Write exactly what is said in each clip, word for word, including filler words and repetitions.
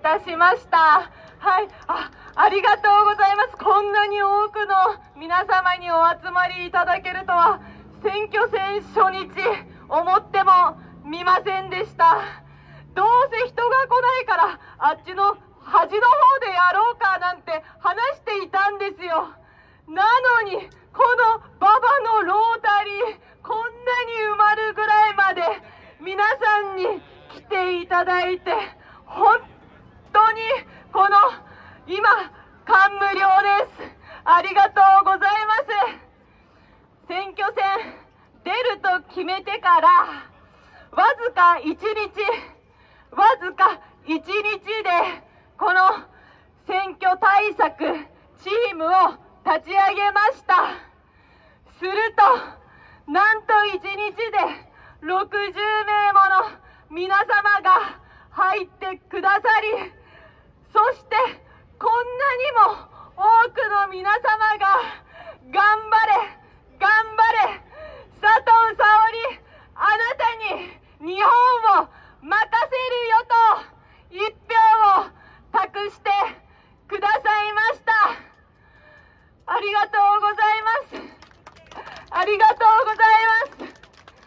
たしました。はい、あ、ありがとうございます。こんなに多くの皆様にお集まりいただけるとは、選挙戦初日思ってもみませんでした。どうせ人が来ないからあっちの端の方でやろうかなんて話していたんですよ。なのにこの馬場のロータリー、こんなに埋まるぐらいまで皆さんに来ていただいて、本当にこの今感無量です。ありがとうございます。選挙戦出ると決めてからわずかいちにち、わずかいちにちでこの選挙対策チームを立ち上げました。するとなんといちにちでろくじゅうめいもの皆様が入ってくださり、そしてこんなにも多くの皆様が頑張れ頑張れ佐藤沙織、あなたに日本を任せるよと一票を託してくださいました。ありがとうございます。ありがとうございます。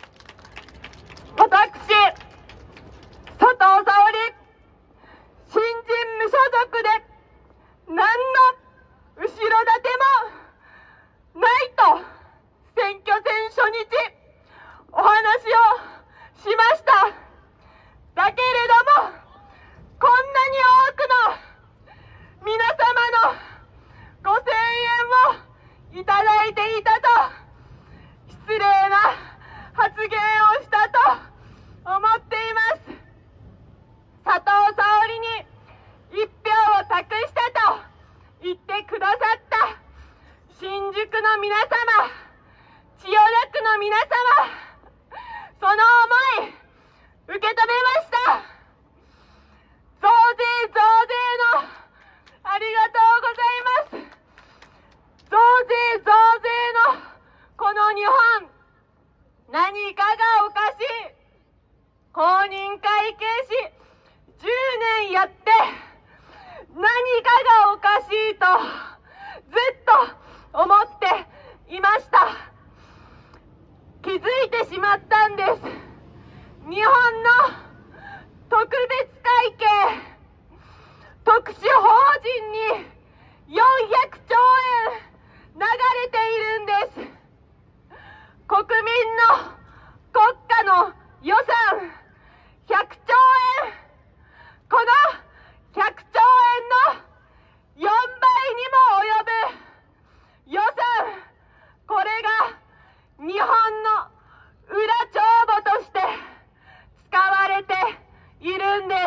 私、佐藤沙織、新人無所属で何の後ろ盾もないと選挙戦初日お話をしました。だけれどもこんなに多くの皆様のご声援をいただいていたと、失礼な発言をしたと思っています。佐藤沙織に一票を託したと言ってくださった新宿の皆様、千代田区の皆様、その思い受け止めました。増税増税のありがとうございます。増税増税のこの日本、何かがおかしい。公認会計士じゅうねんやって何かがおかしいとずっと思っていました。気づいてしまったんです。日本の特別会計特殊法人によんひゃくちょうえん流れているんです。国民の国家の予算ひゃくちょうえん、このひゃくちょうえんのよんばいにも及ぶ予算、これが日本の裏帳簿として使われているんです。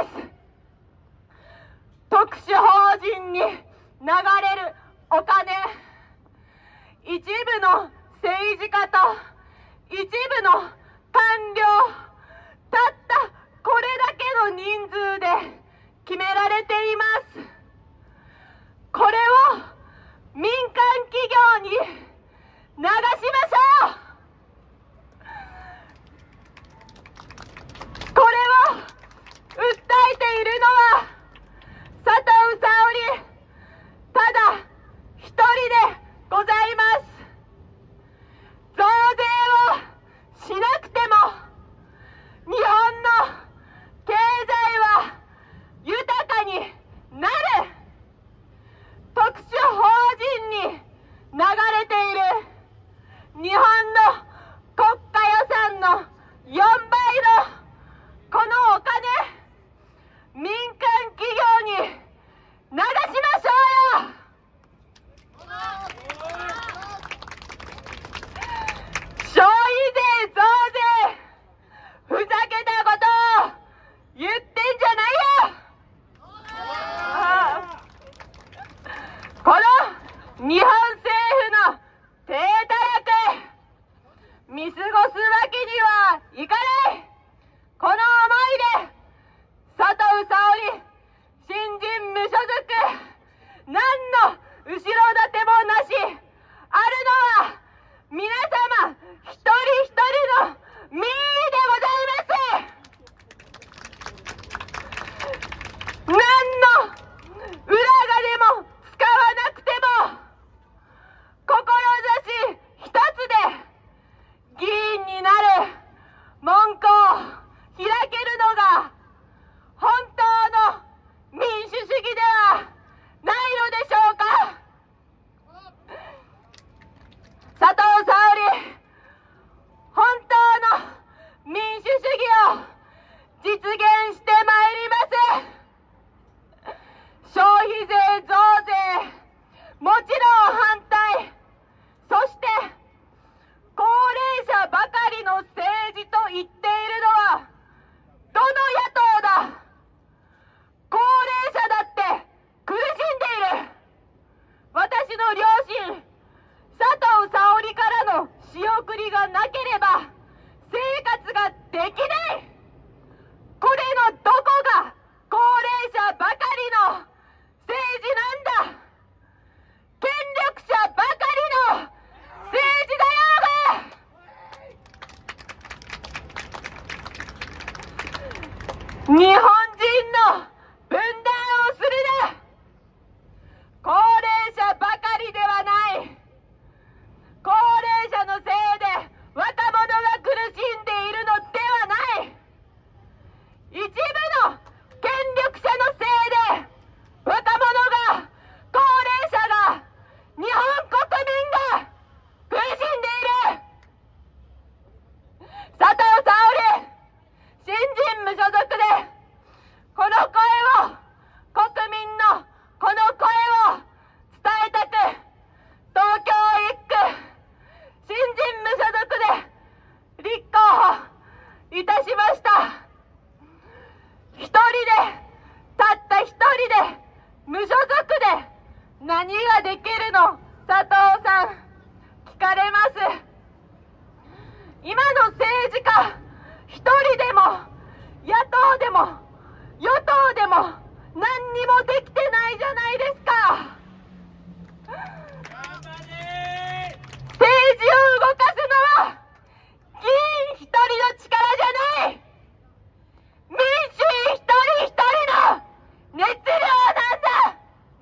特殊法人に流れるお金、一部の政治家と一部の官僚、たったこれだけの人数で決められています。これを民間企業に流しましょう。これを訴えているのは佐藤沙織ただ一人でございます。増税をしなくても日本の経済は豊かになる。特殊法人に流れている日本の国家予算のよんばいのこのお金、民間企業に流しましょうよ。消費税増税、ふざけたことを言ってんじゃないよ。この日本政府の体たらく見過ごすわけにはいかない。この思いで佐藤沙織、新人無所属、何の後ろ盾もなし、あるのは皆様一人一人の民意でございます。何の無所属で何ができるの佐藤さん、聞かれます。今の政治家一人でも野党でも与党でも何にもできてないじゃないですか。政治を動かすのは議員一人の力じゃない、民主一人一人の熱量なんだ。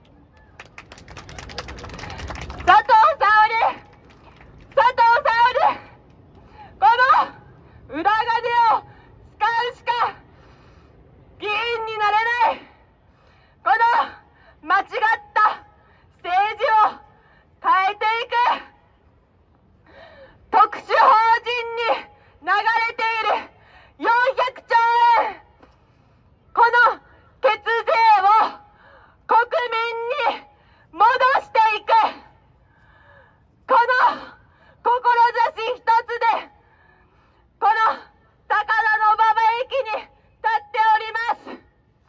佐藤沙織、佐藤沙織、この裏金を使うしか議員になれない。この間違った政治を変えていく。特殊法人に流れているよんひゃくちょうえん、この血税を国民に戻していく。この志一つでこの高田馬場駅に立っております。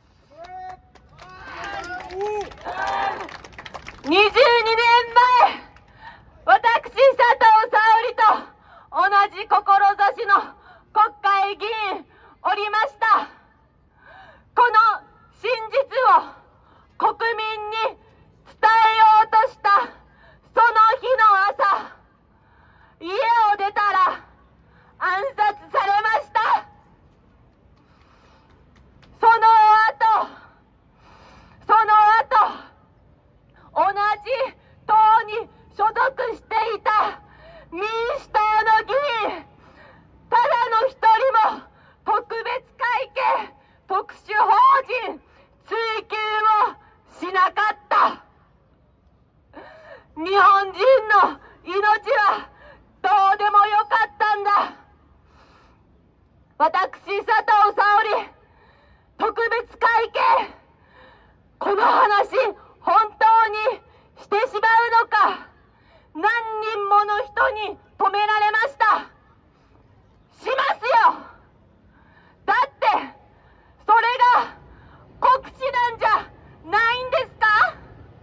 にじゅうにねんまえ、私佐藤沙織と同じ志の国会議員おりました。この真実を国民に伝えようとしたその日の朝、家を出たら暗殺されました。その後、その後、同じ党に所属していた民主党の議員、ただの一人も特別会計特殊法人追及をしなかった。日本人の命はどうでもよかったんだ。私佐藤沙織、特別会計、この話本当にしてしまうのか。何人もの人に止められました。しますよ。だってそれが国恥なんじゃないんですか。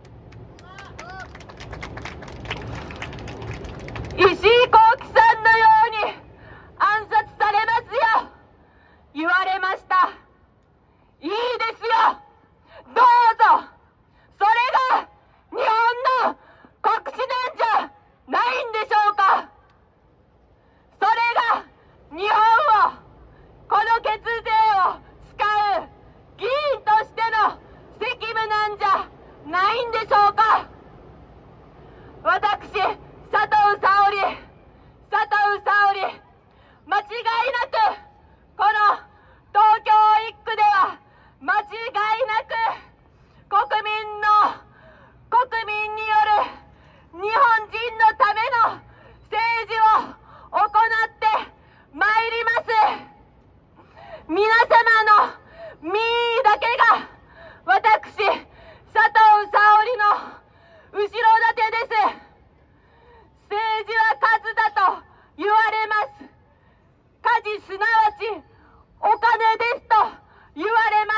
石井紘基さんのように暗殺されますよ、言われました。いいですよ、どうぞ。それが日本の国恥なんじゃないんでしょうか。それが日本を、この血税を使う議員としての責務なんじゃないんでしょうか。私佐藤沙織、佐藤沙織、間違いなくこの東京一区では間違いなく国民の国民による日本人のための政治を行ってまいります。皆様の民意だけが私佐藤沙織の後ろ盾です。政治は数だと言われます。家事すなわちお金ですと言われます。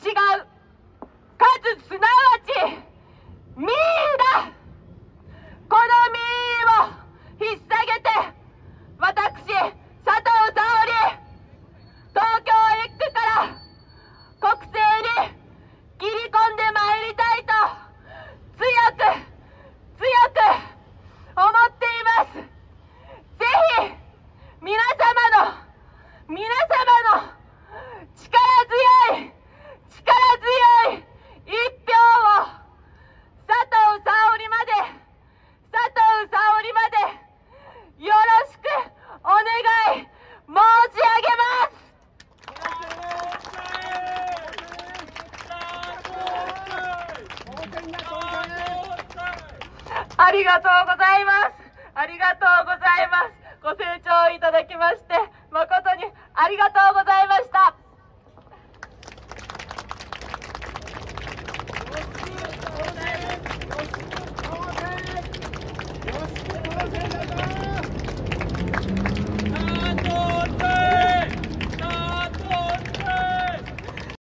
違う。数すなわち民意だ。この民意を引っ提げて、私佐藤沙織、東京一区から国政に切り込んでまいりたいと強く強く思っています。ぜひ皆様の皆様の力強い力強い一票を佐藤沙織まで佐藤沙織までよろしくお願い申し上げます。ありがとうございます。ありがとうございます。ご清聴いただきまして誠にありがとうございました。